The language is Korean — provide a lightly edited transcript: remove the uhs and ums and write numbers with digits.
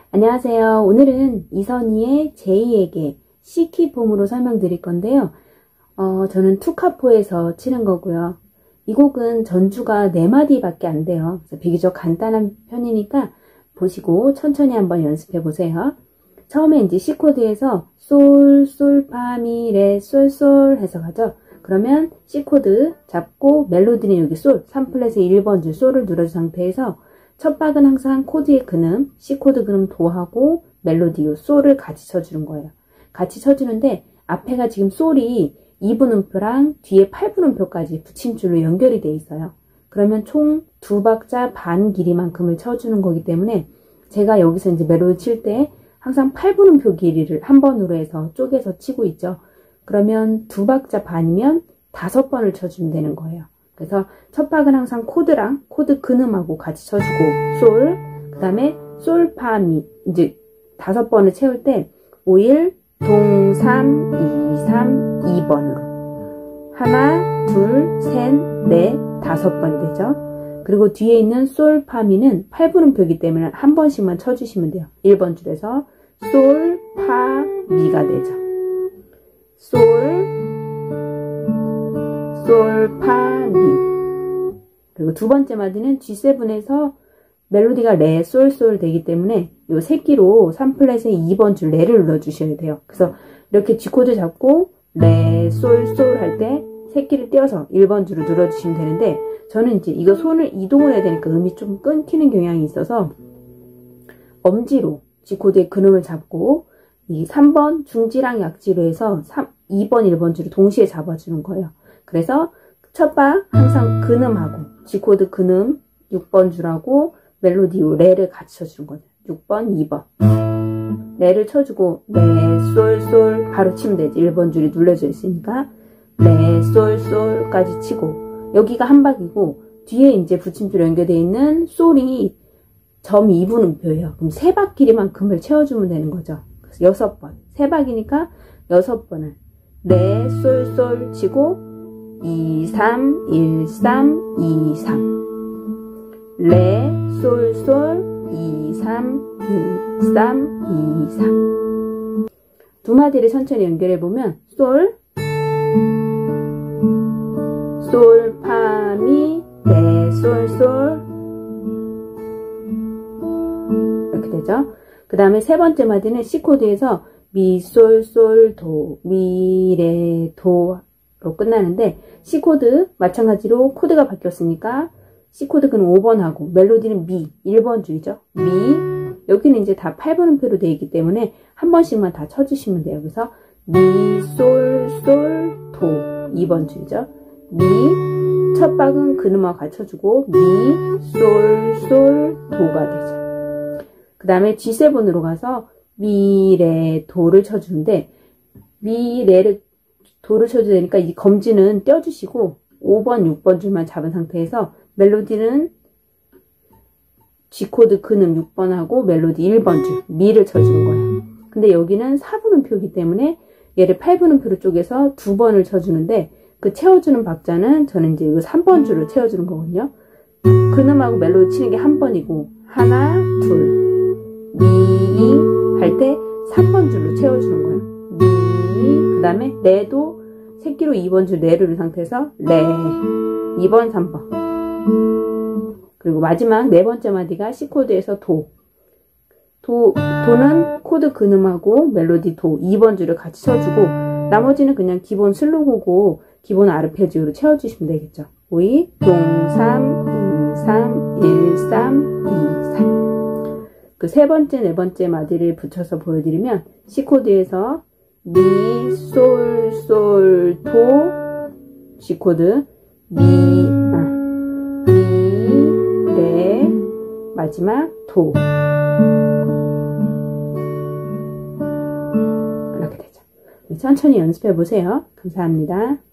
안녕하세요. 오늘은 이선희의 제이에게 C키 폼으로 설명드릴 건데요. 저는 투카포에서 치는 거고요. 이 곡은 전주가 4마디밖에 안 돼요. 그래서 비교적 간단한 편이니까 보시고 천천히 한번 연습해 보세요. 처음에 이제 C 코드에서 솔, 솔, 파, 미, 레, 솔, 솔 해서 가죠. 그러면 C 코드 잡고 멜로디는 여기 솔, 3플랫의 1번 줄 솔을 눌러준 상태에서 첫 박은 항상 코드의 근음, C 코드 근음 도하고 멜로디 요 솔을 같이 쳐주는 거예요. 같이 쳐주는데 앞에가 지금 솔이 2분음표랑 뒤에 8분음표까지 붙임줄로 연결이 돼 있어요. 그러면 총 2박자 반 길이만큼을 쳐주는 거기 때문에 제가 여기서 이제 멜로디 칠 때 항상 8분음표 길이를 한 번으로 해서 쪼개서 치고 있죠. 그러면 2박자 반이면 5번을 쳐주면 되는 거예요. 그래서 첫 박은 항상 코드랑 코드 근음하고 같이 쳐주고 솔, 그 다음에 솔, 파, 미 이제 5번을 채울 때 5일, 동, 3, 2, 3, 2번으로 하나, 둘, 셋, 넷, 5번이 되죠. 그리고 뒤에 있는 솔, 파, 미는 8분음표이기 때문에 한 번씩만 쳐주시면 돼요. 1번 줄에서 솔, 파, 미가 되죠. 솔, 솔, 파, 미. 그리고 두 번째 마디는 G7에서 멜로디가 레, 솔, 솔 되기 때문에 요 새끼로 3플랫의 2번 줄 레를 눌러주셔야 돼요. 그래서 이렇게 G코드 잡고 레, 솔, 솔 할 때 새끼를 떼어서 1번 줄을 눌러주시면 되는데 저는 이제 이거 손을 이동을 해야 되니까 음이 좀 끊기는 경향이 있어서 엄지로 G코드의 근음을 잡고 이 3번 중지랑 약지로 해서 2번, 1번 줄을 동시에 잡아주는 거예요. 그래서 첫 박 항상 근음하고 G코드 근음 6번 줄하고 멜로디 요 레를 같이 쳐주는 거죠. 6번, 2번 레를 쳐주고 레, 솔, 솔 바로 치면 되지. 1번 줄이 눌려져 있으니까 레, 솔, 솔까지 치고 여기가 한 박이고 뒤에 이제 붙임줄 연결되어 있는 솔이 점 2분음표예요. 그럼 3박 길이만큼을 채워주면 되는 거죠. 그래서 6번 3박이니까 6번을 레, 솔, 솔 치고 2, 3, 1, 3, 2, 3 레, 솔, 솔 2, 3, 1, 3, 2, 3 두 마디를 천천히 연결해보면 솔, 솔, 파, 미, 레, 솔, 솔 이렇게 되죠. 그 다음에 세 번째 마디는 C 코드에서 미, 솔, 솔, 도, 미, 레, 도로 끝나는데 C 코드 마찬가지로 코드가 바뀌었으니까 C 코드 근 5번 하고 멜로디는 미 1번 줄이죠. 미 여기는 이제 다 8분음표로 되어 있기 때문에 한 번씩만 다 쳐주시면 돼요. 그래서 미, 솔, 솔, 도 2번 줄이죠. 미 첫 박은 근음하고 같이 쳐주고 미, 솔, 솔, 도가 되죠. 그 다음에 G7으로 가서 미, 레, 도를 쳐주는데 미, 레를 도를 쳐줘야 되니까 이 검지는 떼어주시고 5번, 6번 줄만 잡은 상태에서 멜로디는 G코드 근음 6번 하고 멜로디 1번 줄 미를 쳐주는 거예요. 근데 여기는 4분음표이기 때문에 얘를 8분음표로 쪼개서 2번을 쳐주는데 그 채워주는 박자는 저는 이제 이 3번 줄을 채워주는 거거든요. 근음하고 멜로디 치는 게 한 번이고 하나, 둘, 미 할 때 3번 줄로 채워주는 거예요. 미, 그 다음에 레도 새끼로 2번 줄 레를 누른 상태에서 레 2번 3번 그리고 마지막 네 번째 마디가 C 코드에서 도는 코드 근음하고 멜로디 도 2번 줄을 같이 쳐주고 나머지는 그냥 기본 슬로우고 기본 아르페지오로 채워주시면 되겠죠. 5, 2, 동, 3, 2, 3, 1, 3, 2, 3 그 세 번째, 네 번째 마디를 붙여서 보여드리면 C 코드에서 미, 솔, 솔, 도, G 코드, 미, 레, 마지막 도. 이렇게 되죠. 천천히 연습해 보세요. 감사합니다.